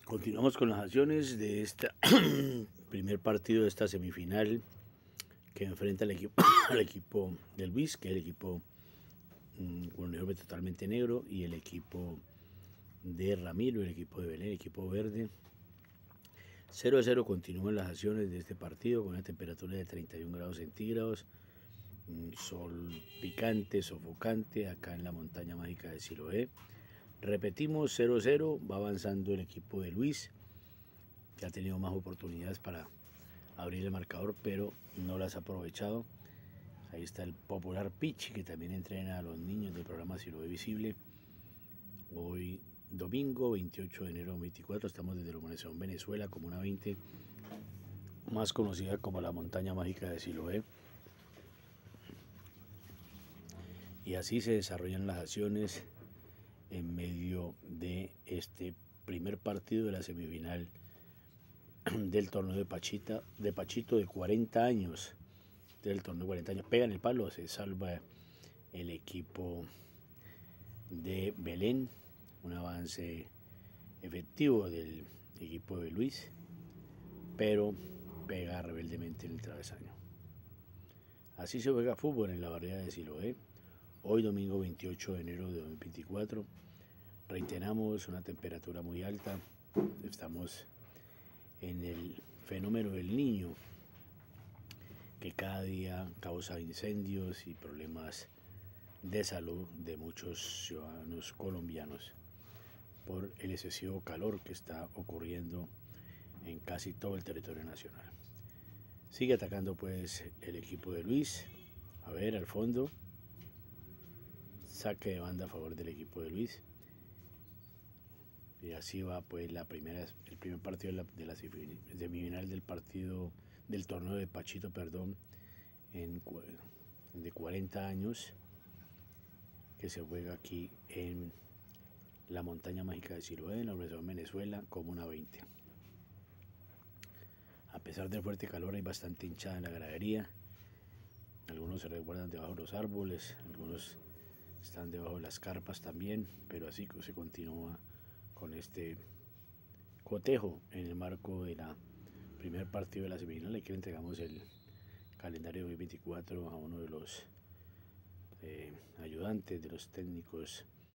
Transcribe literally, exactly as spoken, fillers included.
Continuamos con las acciones de este primer partido de esta semifinal que enfrenta al equipo, al equipo del Luis, que es el equipo mmm, con un uniforme totalmente negro, y el equipo de Ramiro, el equipo de Belén, el equipo verde. cero a cero continúan las acciones de este partido con una temperatura de treinta y un grados centígrados, un sol picante, sofocante acá en la montaña mágica de Siloé. Repetimos, cero a cero, va avanzando el equipo de Luis, que ha tenido más oportunidades para abrir el marcador, pero no las ha aprovechado. Ahí está el popular Pichi, que también entrena a los niños del programa Siloé Visible. Hoy domingo veintiocho de enero de veinticuatro, estamos desde la Organización Venezuela, Comuna veinte, más conocida como la montaña mágica de Siloé. Y así se desarrollan las acciones en medio de este primer partido de la semifinal del torneo de Pachita, de Pachito de cuarenta años, del torneo de cuarenta años. Pegan el palo, se salva el equipo de Belén, un avance efectivo del equipo de Luis, pero pega rebeldemente en el travesaño. Así se juega fútbol en la barriada de Siloé, hoy domingo veintiocho de enero de dos mil veinticuatro. Reiteramos, una temperatura muy alta, estamos en el fenómeno del Niño, que cada día causa incendios y problemas de salud de muchos ciudadanos colombianos por el excesivo calor que está ocurriendo en casi todo el territorio nacional. Sigue atacando pues el equipo de Luis, a ver al fondo, saque de banda a favor del equipo de Luis. Y así va pues la primera, el primer partido de la, de la semifinal del partido del torneo de Pachito, perdón, en, de cuarenta años, que se juega aquí en la montaña mágica de Siloé, en la Organización Venezuela, Comuna veinte. A pesar del fuerte calor hay bastante hinchada en la gradería. Algunos se resguardan debajo de los árboles, algunos están debajo de las carpas también, pero así se continúa con este cotejo en el marco de la primer partido de la semifinal. Aquí le entregamos el calendario de dos mil veinticuatro a uno de los eh, ayudantes de los técnicos